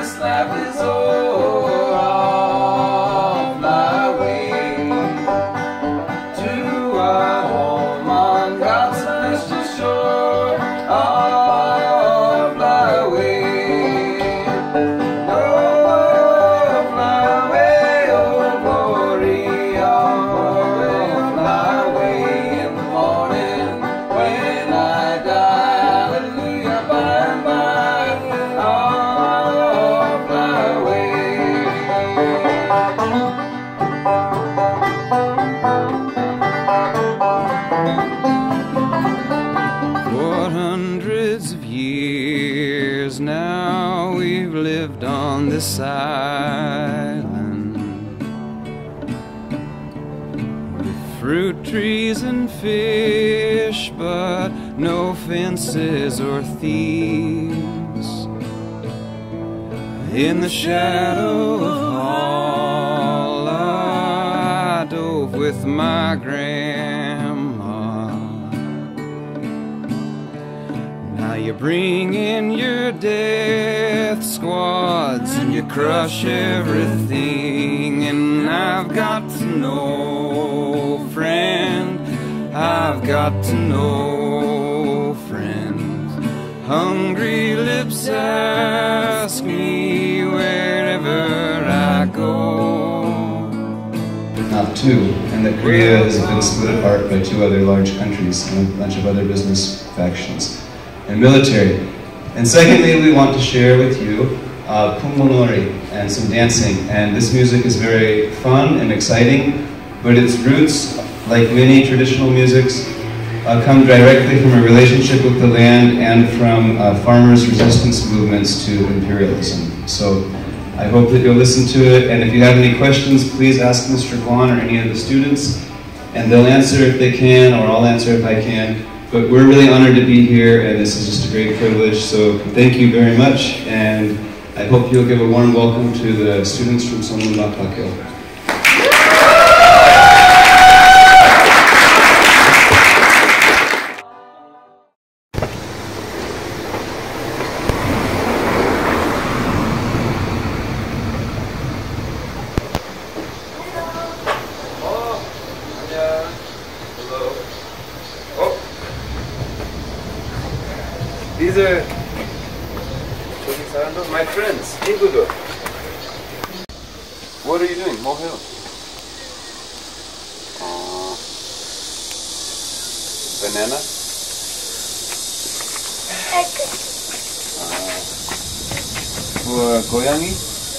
this life is o'er, I'll fly away to our home on God's celestial shore. I'll fly away. Oh, fly away, oh glory. I'll fly away in the morning when I die. Hallelujah, by and by. I'll fly away. For hundreds of years now we've lived on this island, with fruit trees and fish, but no fences or thieves. In the shadow of Halla, I dove with my grandma. Now you bring in your death squads and you crush everything. And I've got to know, friend, I've got to know, friend. Hungry lips ask me wherever I go. Not two, and that Korea has been split apart by two other large countries and a bunch of other business factions and military. And secondly, we want to share with you Pungmonori and some dancing. And this music is very fun and exciting, but its roots, like many traditional musics, come directly from a relationship with the land and from farmers' resistance movements to imperialism. So I hope that you'll listen to it, and if you have any questions, please ask Mr. Guan or any of the students, and they'll answer if they can, or I'll answer if I can. But we're really honored to be here, and this is just a great privilege, so thank you very much, and I hope you'll give a warm welcome to the students from Songbak Hakgyo. These are my friends. 친구들. What are you doing? 뭐 해요? Banana? Egg. 고양이?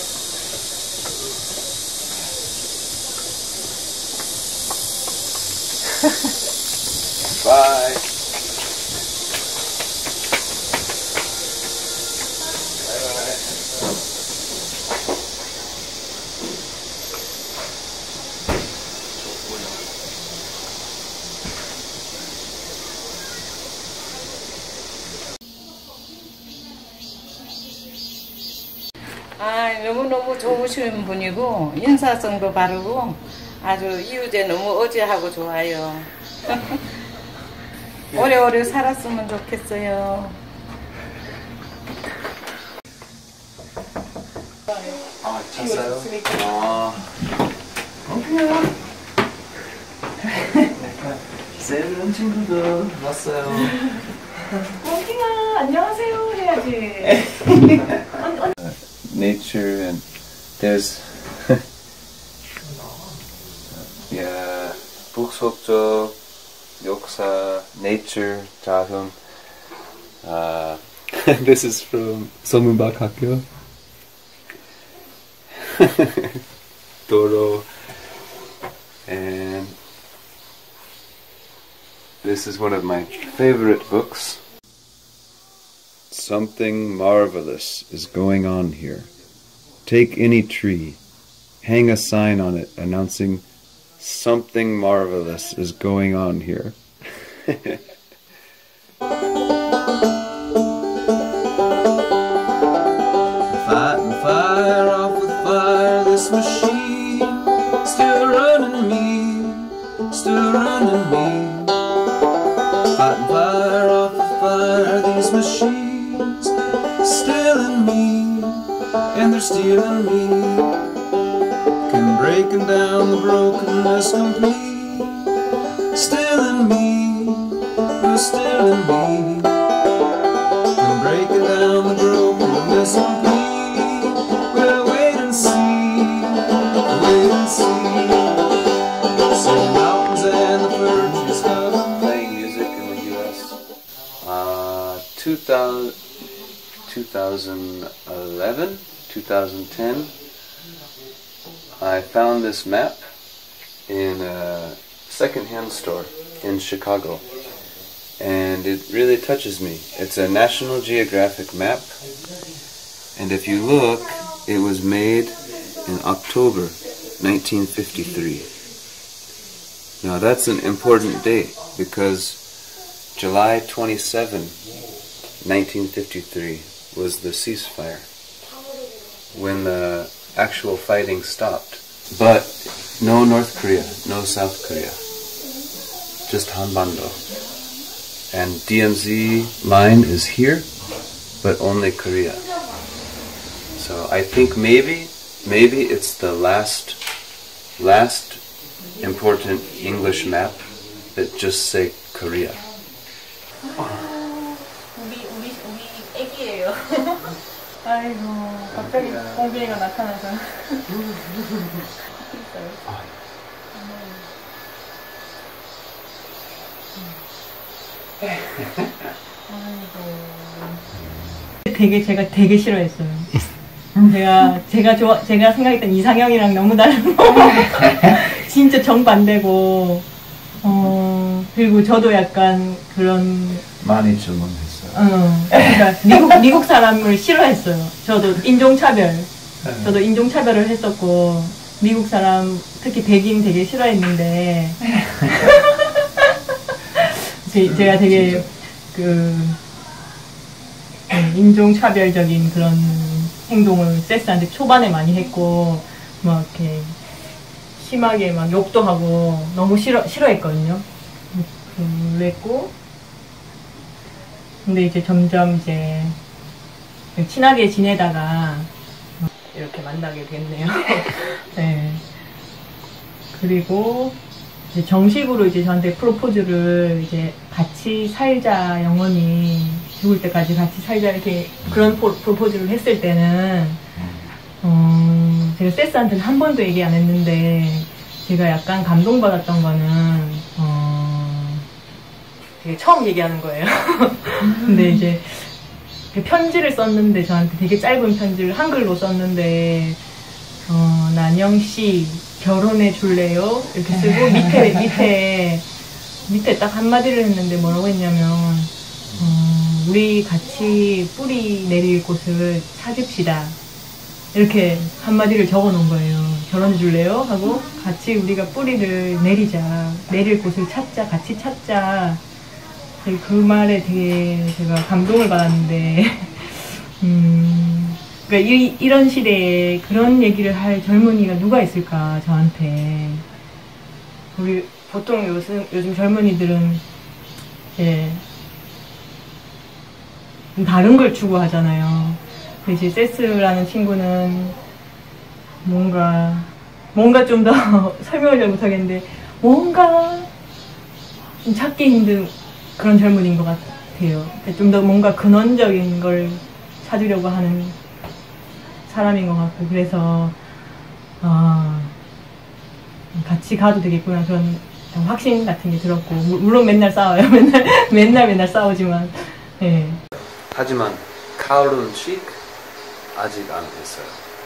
Bye. 너무너무 좋으신 분이고 인사성도 바르고 아주 이웃에 너무 어지하고 좋아요. 오래오래 살았으면 좋겠어요. 아, 찼어요? 세븐 친구들 왔어요. 엉킹아 안녕하세요 해야지. Nature, and there's yeah, 북서쪽 역사, nature, 자훈. This is from Songbak Hakgyo. Doro, and this is one of my favorite books. Something marvelous is going on here. Take any tree, hang a sign on it announcing something marvelous is going on here. Fighting fire off with fire, this machine still running me, still running me. Fighting fire off with fire, these machines still in me, in and they're stealing me. Come breaking down the brokenness complete. Still in me, you're still in me. Come breaking down the brokenness complete. We'll wait and see, wait and see. See mountains and the fur trees Playing music in the US. 2011, 2010, I found this map in a second-hand store in Chicago, and it really touches me. It's a National Geographic map, and if you look, it was made in October 1953. Now that's an important date because July 27, 1953 was the ceasefire, when the actual fighting stopped. But no North Korea, no South Korea, just Hanbando. And DMZ line is here, but only Korea. So I think maybe it's the last important English map that just say Korea. 우리 애기예요. 아이고, 갑자기 공빈이가 나타나서. 제가 되게 싫어했어요. 제가 생각했던 이상형이랑 너무 다르고 진짜 정반대고 그리고 저도 약간 그런 많이 질문했어요. 그러니까 미국 사람을 싫어했어요. 저도 인종차별을 했었고 미국 사람 특히 백인 되게 싫어했는데 제가 되게 인종차별적인 그런 행동을 세스한테 초반에 많이 했고 막 이렇게 심하게 막 욕도 하고 너무 싫어했거든요. 그랬고 근데 이제 점점 이제 친하게 지내다가 이렇게 만나게 됐네요. 네. 그리고 이제 정식으로 이제 저한테 프로포즈를 이제 같이 살자, 영원히 죽을 때까지 같이 살자 이렇게 그런 프로포즈를 했을 때는 제가 세스한테는 한 번도 얘기 안 했는데 제가 약간 감동받았던 거는 되게 처음 얘기하는 거예요. 근데 이제 편지를 썼는데 저한테 되게 짧은 편지를 한글로 썼는데 난영씨 결혼해 줄래요? 이렇게 쓰고 밑에 딱 한마디를 했는데 뭐라고 했냐면 우리 같이 뿌리 내릴 곳을 찾읍시다. 이렇게 한마디를 적어 놓은 거예요. 결혼해 줄래요? 하고 같이 우리가 뿌리를 내리자. 내릴 곳을 찾자. 같이 찾자. 그 말에 되게 제가 감동을 받았는데 그러니까 이런 시대에 그런 얘기를 할 젊은이가 누가 있을까 저한테. 우리 보통 요즘 젊은이들은 다른 걸 추구하잖아요. 근데 이제 세스라는 친구는 뭔가 좀 더 설명을 잘 못하겠는데 뭔가 좀 찾기 힘든 그런 젊은이인 것 같아요. 좀 더 뭔가 근원적인 걸 찾으려고 하는 사람인 것 같고 그래서 같이 가도 되겠구나 그런 확신 같은 게 들었고 물론 맨날 싸워요. 맨날 싸우지만 예. 하지만 결혼식 아직 안 했어요.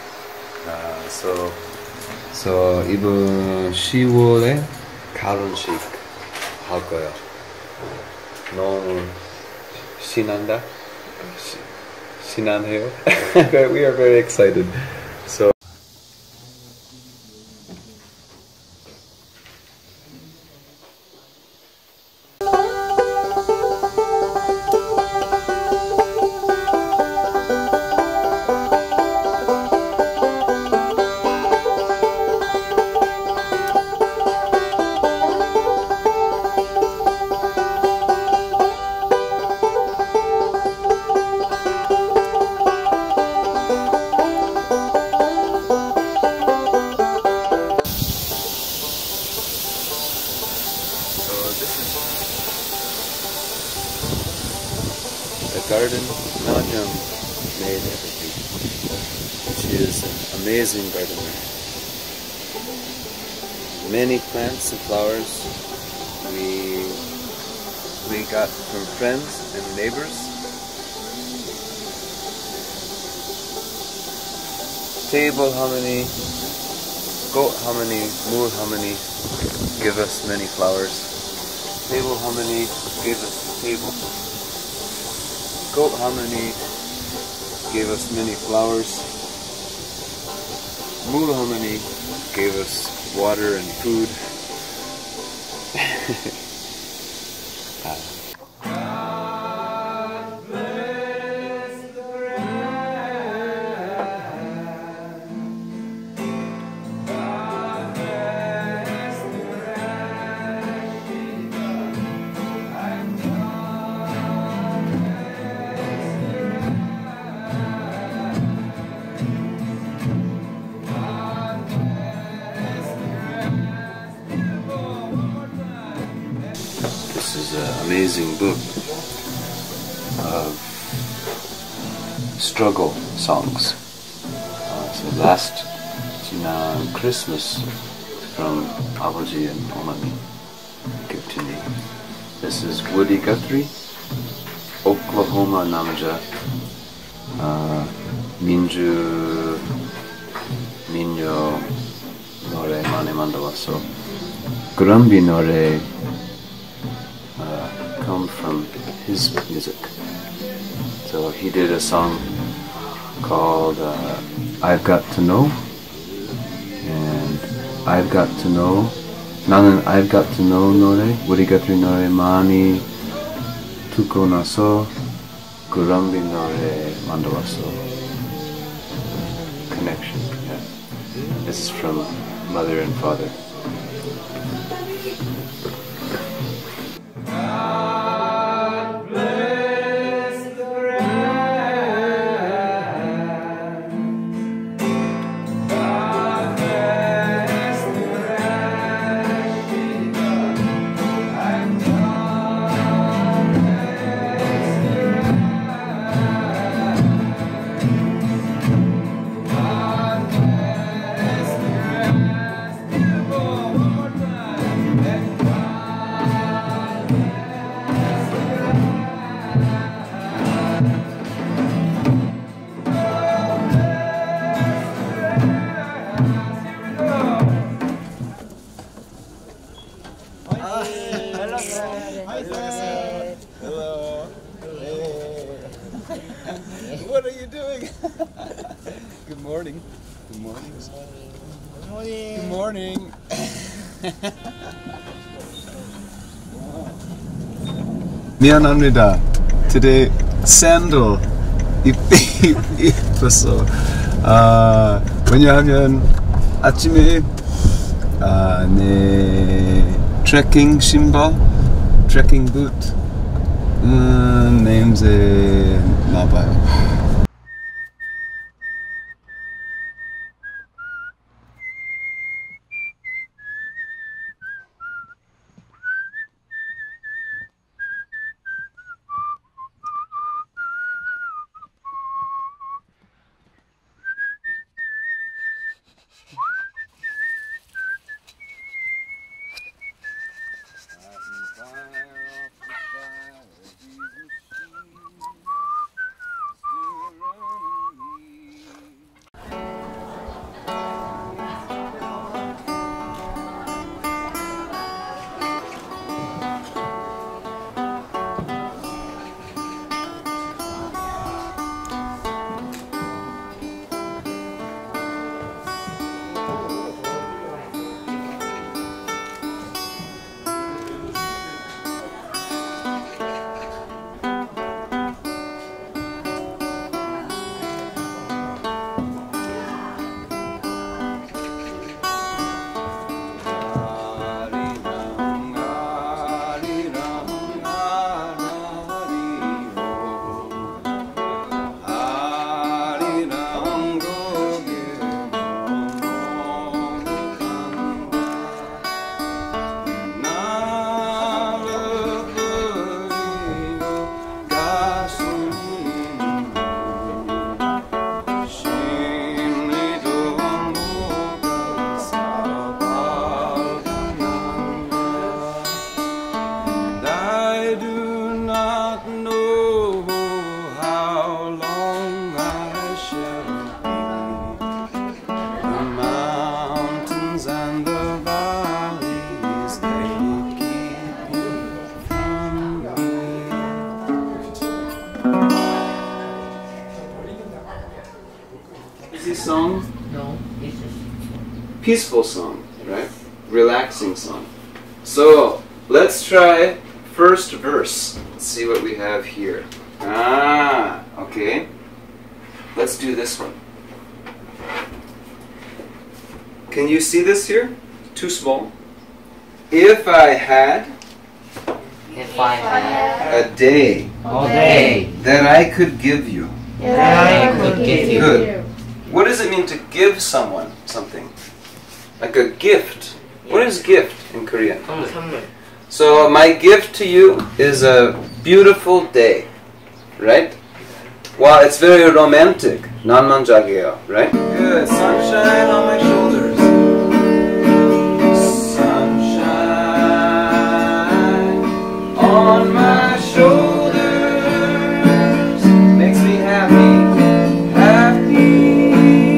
So 이번 10월에 결혼식 할 거예요. 너무 신난다? 신난해요? We are very excited. So is an amazing gardener. Many plants and flowers we got from friends and neighbors. Table harmony, goat harmony, moor harmony give us many flowers. Table harmony gave us the table. Goat harmony gave us many flowers. Moor harmony gave us water and food. This is an amazing book of struggle songs. So last Christmas from 아버지 and 어머니 give to me. This is Woody Guthrie, Oklahoma 남자, 민요 노래 많이 만들었어. 그람비 노래 come from his music. So he did a song called I've Got to Know, and I've Got to Know. 나는 I've Got to Know 노래, 우리 같은 노래 많이 듣고 나서 그람비 노래 만들었어. Connection. Yeah. This is from mother and father. Hello. Hey. What are you doing? Good morning. Good morning. Good morning. Good morning. 미안합니다. Today sandal 입었어. 왜냐하면 아침에 내 트레킹 신발, 트레킹 부트 냄새 나봐요. song? No, this is Peaceful song, right? Relaxing song. So let's try first verse. Let's see what we have here. Okay. Let's do this one. Can you see this here? Too small. If I had if I had a day a day that I could give you. that I could give you. Good. What does it mean to give someone something? Like a gift. What is gift in Korean? 선물. So my gift to you is a beautiful day, right? Wow, it's very romantic. 난만작이에요, right? Good. Sunshine on my shoulders. Sunshine on my shoulders makes me happy, happy.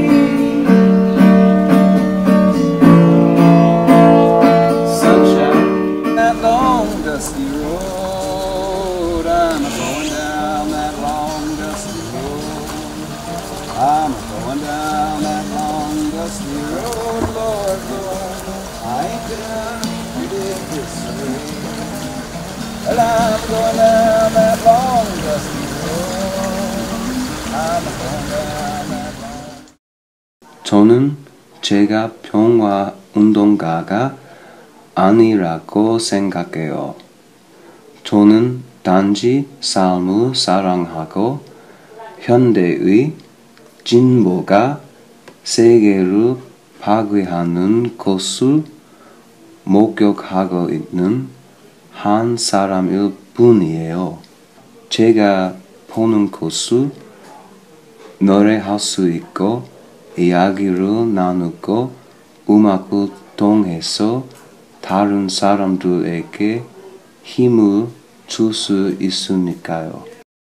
Sunshine. That long dusty road, I'm going down that long dusty road. I'm going down that long dusty road, Lord, Lord. I ain't gonna live this way. Well, I'm going down that long dusty road. I'm going down that long. 저는 제가 평화 운동가가 아니라고 생각해요. 저는 단지 삶을 사랑하고 현대의 진보가 세계를 파괴하는 것을 목격하고 있는 한 사람일 뿐이에요. 제가 보는 것을 노래할 수 있고 이야기를 나누고 음악을 통해서 다른 사람들에게 힘을 줄 수 있으니까요.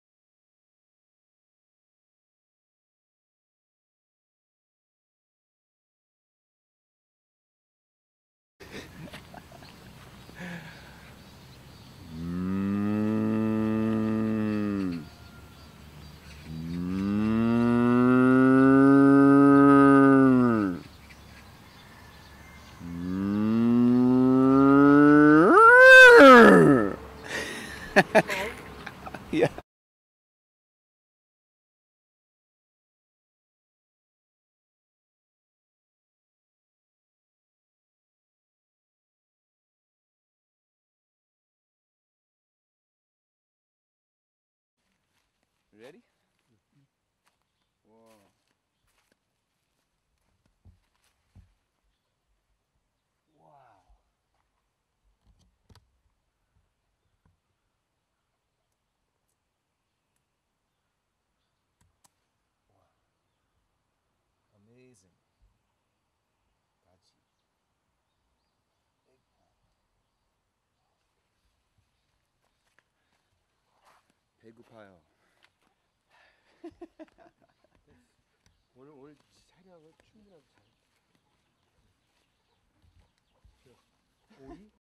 Yeah. Ready? Whoa. Wow. Amazing. 배고파요. 오늘 촬영을 충분하게 잘. 오이?